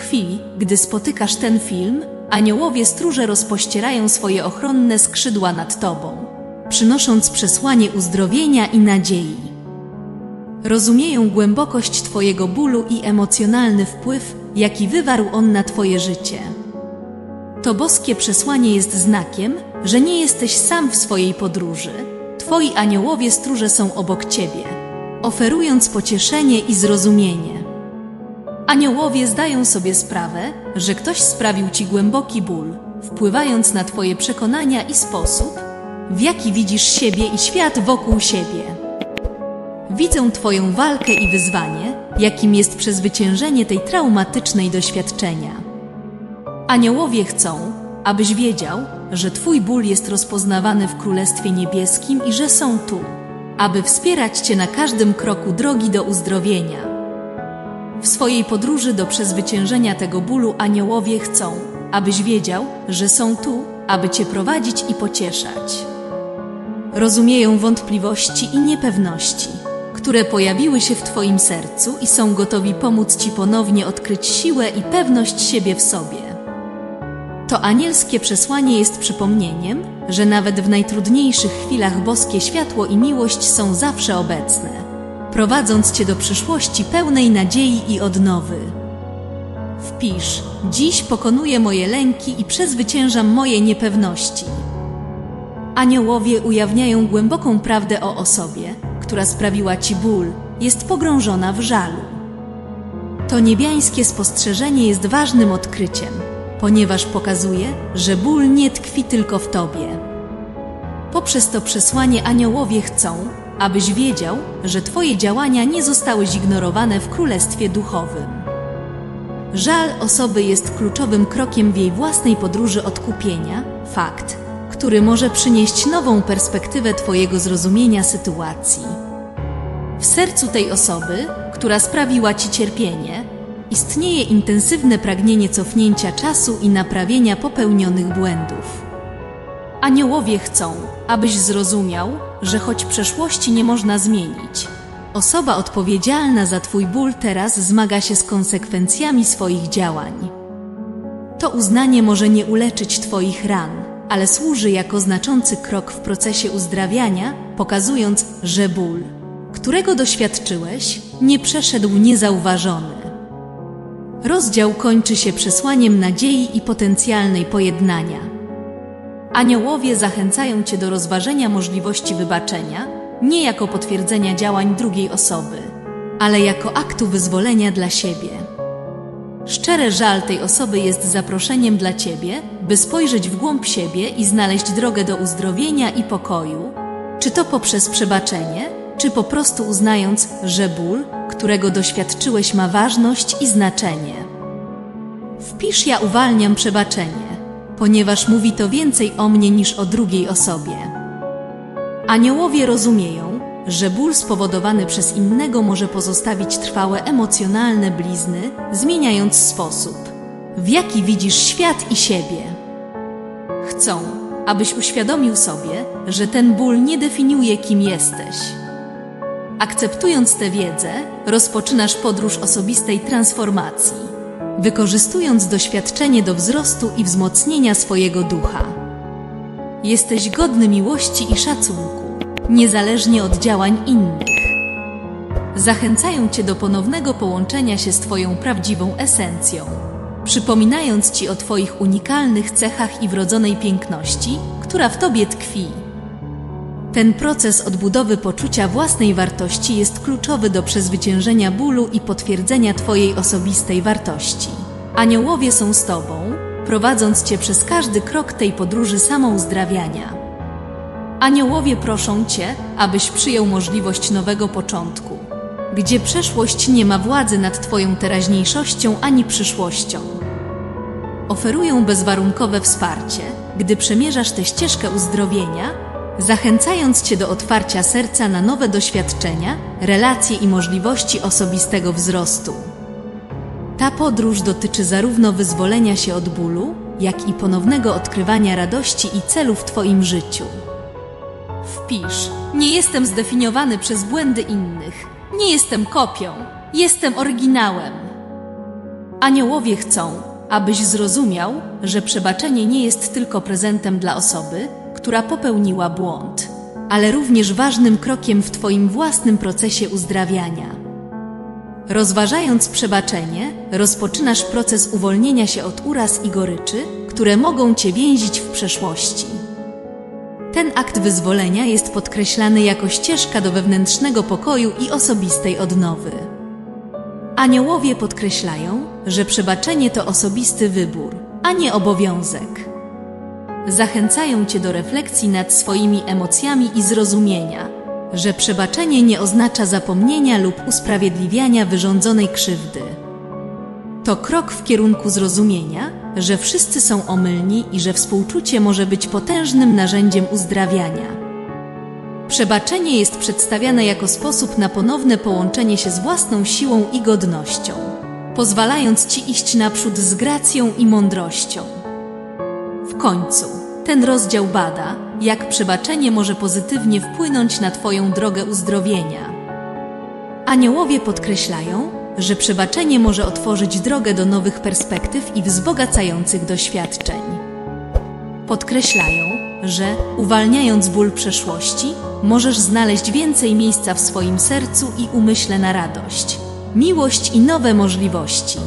chwili, gdy spotykasz ten film, aniołowie stróże rozpościerają swoje ochronne skrzydła nad tobą, przynosząc przesłanie uzdrowienia i nadziei. Rozumieją głębokość twojego bólu i emocjonalny wpływ, jaki wywarł on na twoje życie. To boskie przesłanie jest znakiem, że nie jesteś sam w swojej podróży. Twoi aniołowie stróże są obok ciebie, oferując pocieszenie i zrozumienie. Aniołowie zdają sobie sprawę, że ktoś sprawił ci głęboki ból, wpływając na twoje przekonania i sposób, w jaki widzisz siebie i świat wokół siebie. Widzę twoją walkę i wyzwanie, jakim jest przezwyciężenie tej traumatycznej doświadczenia. Aniołowie chcą, abyś wiedział, że twój ból jest rozpoznawany w Królestwie Niebieskim i że są tu, aby wspierać cię na każdym kroku drogi do uzdrowienia. W swojej podróży do przezwyciężenia tego bólu aniołowie chcą, abyś wiedział, że są tu, aby cię prowadzić i pocieszać. Rozumieją wątpliwości i niepewności, które pojawiły się w twoim sercu i są gotowi pomóc ci ponownie odkryć siłę i pewność siebie w sobie. To anielskie przesłanie jest przypomnieniem, że nawet w najtrudniejszych chwilach boskie światło i miłość są zawsze obecne, prowadząc cię do przyszłości pełnej nadziei i odnowy. Wpisz: dziś pokonuję moje lęki i przezwyciężam moje niepewności. Aniołowie ujawniają głęboką prawdę o osobie, która sprawiła ci ból, jest pogrążona w żalu. To niebiańskie spostrzeżenie jest ważnym odkryciem, ponieważ pokazuje, że ból nie tkwi tylko w tobie. Poprzez to przesłanie aniołowie chcą, abyś wiedział, że twoje działania nie zostały zignorowane w Królestwie Duchowym. Żal osoby jest kluczowym krokiem w jej własnej podróży odkupienia, fakt, który może przynieść nową perspektywę twojego zrozumienia sytuacji. W sercu tej osoby, która sprawiła ci cierpienie, istnieje intensywne pragnienie cofnięcia czasu i naprawienia popełnionych błędów. Aniołowie chcą, abyś zrozumiał, że choć przeszłości nie można zmienić, osoba odpowiedzialna za twój ból teraz zmaga się z konsekwencjami swoich działań. To uznanie może nie uleczyć twoich ran, ale służy jako znaczący krok w procesie uzdrawiania, pokazując, że ból, którego doświadczyłeś, nie przeszedł niezauważony. Rozdział kończy się przesłaniem nadziei i potencjalnej pojednania. Aniołowie zachęcają cię do rozważenia możliwości wybaczenia, nie jako potwierdzenia działań drugiej osoby, ale jako aktu wyzwolenia dla siebie. Szczery żal tej osoby jest zaproszeniem dla ciebie, by spojrzeć w głąb siebie i znaleźć drogę do uzdrowienia i pokoju, czy to poprzez przebaczenie, czy po prostu uznając, że ból, którego doświadczyłeś, ma ważność i znaczenie. Wpisz: ja uwalniam przebaczenie, ponieważ mówi to więcej o mnie niż o drugiej osobie. Aniołowie rozumieją, że ból spowodowany przez innego może pozostawić trwałe emocjonalne blizny, zmieniając sposób, w jaki widzisz świat i siebie. Chcą, abyś uświadomił sobie, że ten ból nie definiuje, kim jesteś. Akceptując tę wiedzę, rozpoczynasz podróż osobistej transformacji, wykorzystując doświadczenie do wzrostu i wzmocnienia swojego ducha. Jesteś godny miłości i szacunku, niezależnie od działań innych. Zachęcają cię do ponownego połączenia się z twoją prawdziwą esencją, przypominając ci o twoich unikalnych cechach i wrodzonej piękności, która w tobie tkwi. Ten proces odbudowy poczucia własnej wartości jest kluczowy do przezwyciężenia bólu i potwierdzenia twojej osobistej wartości. Aniołowie są z tobą, prowadząc cię przez każdy krok tej podróży samouzdrawiania. Aniołowie proszą cię, abyś przyjął możliwość nowego początku, gdzie przeszłość nie ma władzy nad twoją teraźniejszością ani przyszłością. Oferują bezwarunkowe wsparcie, gdy przemierzasz tę ścieżkę uzdrowienia, zachęcając cię do otwarcia serca na nowe doświadczenia, relacje i możliwości osobistego wzrostu. Ta podróż dotyczy zarówno wyzwolenia się od bólu, jak i ponownego odkrywania radości i celu w twoim życiu. Wpisz: nie jestem zdefiniowany przez błędy innych, nie jestem kopią, jestem oryginałem. Aniołowie chcą, abyś zrozumiał, że przebaczenie nie jest tylko prezentem dla osoby, która popełniła błąd, ale również ważnym krokiem w Twoim własnym procesie uzdrawiania. Rozważając przebaczenie, rozpoczynasz proces uwolnienia się od uraz i goryczy, które mogą Cię więzić w przeszłości. Ten akt wyzwolenia jest podkreślany jako ścieżka do wewnętrznego pokoju i osobistej odnowy. Aniołowie podkreślają, że przebaczenie to osobisty wybór, a nie obowiązek. Zachęcają Cię do refleksji nad swoimi emocjami i zrozumienia, że przebaczenie nie oznacza zapomnienia lub usprawiedliwiania wyrządzonej krzywdy. To krok w kierunku zrozumienia, że wszyscy są omylni i że współczucie może być potężnym narzędziem uzdrawiania. Przebaczenie jest przedstawiane jako sposób na ponowne połączenie się z własną siłą i godnością, pozwalając Ci iść naprzód z gracją i mądrością. W końcu, ten rozdział bada, jak przebaczenie może pozytywnie wpłynąć na Twoją drogę uzdrowienia. Aniołowie podkreślają, że przebaczenie może otworzyć drogę do nowych perspektyw i wzbogacających doświadczeń. Podkreślają, że, uwalniając ból przeszłości, możesz znaleźć więcej miejsca w swoim sercu i umyśle na radość, miłość i nowe możliwości.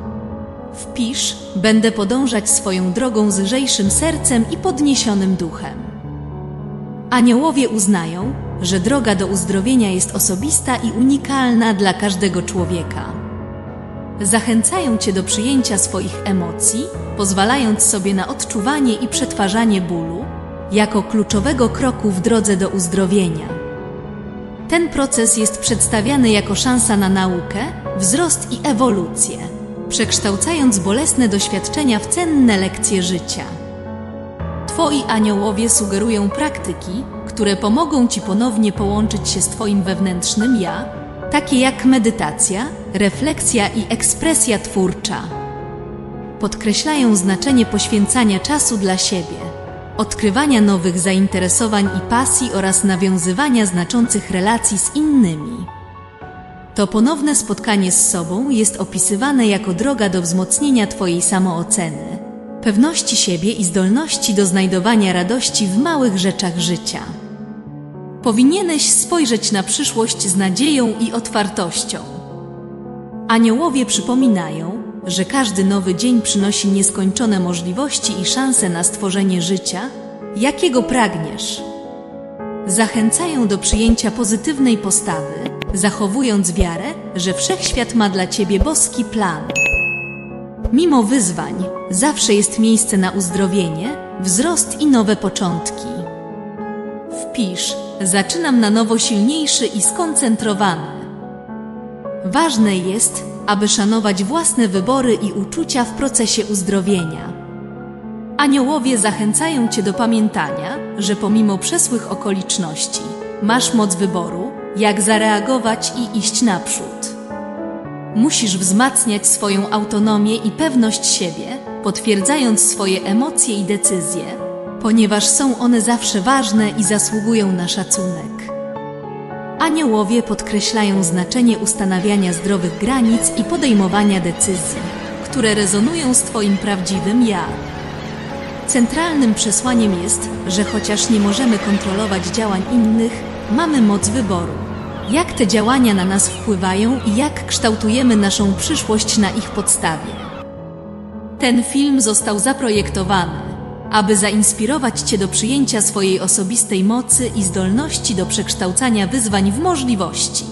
Wpisz: będę podążać swoją drogą z lżejszym sercem i podniesionym duchem. Aniołowie uznają, że droga do uzdrowienia jest osobista i unikalna dla każdego człowieka. Zachęcają Cię do przyjęcia swoich emocji, pozwalając sobie na odczuwanie i przetwarzanie bólu, jako kluczowego kroku w drodze do uzdrowienia. Ten proces jest przedstawiany jako szansa na naukę, wzrost i ewolucję, przekształcając bolesne doświadczenia w cenne lekcje życia. Twoi aniołowie sugerują praktyki, które pomogą Ci ponownie połączyć się z Twoim wewnętrznym ja, takie jak medytacja, refleksja i ekspresja twórcza. Podkreślają znaczenie poświęcania czasu dla siebie, odkrywania nowych zainteresowań i pasji oraz nawiązywania znaczących relacji z innymi. To ponowne spotkanie z sobą jest opisywane jako droga do wzmocnienia Twojej samooceny, pewności siebie i zdolności do znajdowania radości w małych rzeczach życia. Powinieneś spojrzeć na przyszłość z nadzieją i otwartością. Aniołowie przypominają, że każdy nowy dzień przynosi nieskończone możliwości i szanse na stworzenie życia, jakiego pragniesz. Zachęcają do przyjęcia pozytywnej postawy, zachowując wiarę, że Wszechświat ma dla Ciebie boski plan. Mimo wyzwań, zawsze jest miejsce na uzdrowienie, wzrost i nowe początki. Wpisz: zaczynam na nowo silniejszy i skoncentrowany. Ważne jest, aby szanować własne wybory i uczucia w procesie uzdrowienia. Aniołowie zachęcają Cię do pamiętania, że pomimo przesłych okoliczności, masz moc wyboru, jak zareagować i iść naprzód. Musisz wzmacniać swoją autonomię i pewność siebie, potwierdzając swoje emocje i decyzje, ponieważ są one zawsze ważne i zasługują na szacunek. Aniołowie podkreślają znaczenie ustanawiania zdrowych granic i podejmowania decyzji, które rezonują z Twoim prawdziwym ja. Centralnym przesłaniem jest, że chociaż nie możemy kontrolować działań innych, mamy moc wyboru. Jak te działania na nas wpływają i jak kształtujemy naszą przyszłość na ich podstawie. Ten film został zaprojektowany, aby zainspirować Cię do przyjęcia swojej osobistej mocy i zdolności do przekształcania wyzwań w możliwości.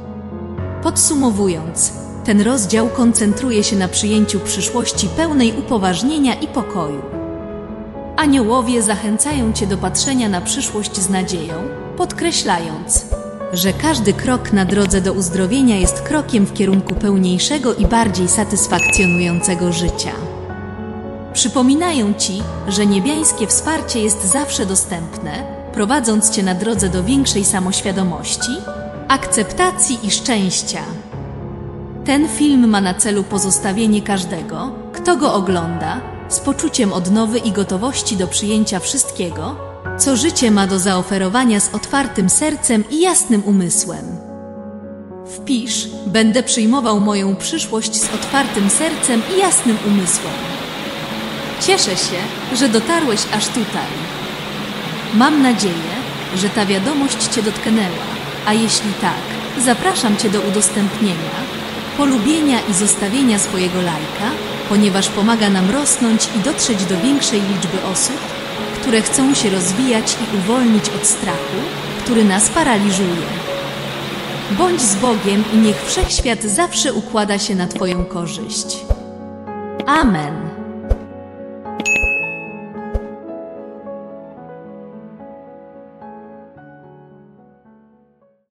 Podsumowując, ten rozdział koncentruje się na przyjęciu przyszłości pełnej upoważnienia i pokoju. Aniołowie zachęcają Cię do patrzenia na przyszłość z nadzieją, podkreślając, że każdy krok na drodze do uzdrowienia jest krokiem w kierunku pełniejszego i bardziej satysfakcjonującego życia. Przypominają Ci, że niebiańskie wsparcie jest zawsze dostępne, prowadząc Cię na drodze do większej samoświadomości, akceptacji i szczęścia. Ten film ma na celu pozostawienie każdego, kto go ogląda, z poczuciem odnowy i gotowości do przyjęcia wszystkiego, co życie ma do zaoferowania, z otwartym sercem i jasnym umysłem. Wpisz: będę przyjmował moją przyszłość z otwartym sercem i jasnym umysłem. Cieszę się, że dotarłeś aż tutaj. Mam nadzieję, że ta wiadomość Cię dotknęła, a jeśli tak, zapraszam Cię do udostępnienia, polubienia i zostawienia swojego lajka, ponieważ pomaga nam rosnąć i dotrzeć do większej liczby osób, które chcą się rozwijać i uwolnić od strachu, który nas paraliżuje. Bądź z Bogiem i niech Wszechświat zawsze układa się na Twoją korzyść. Amen.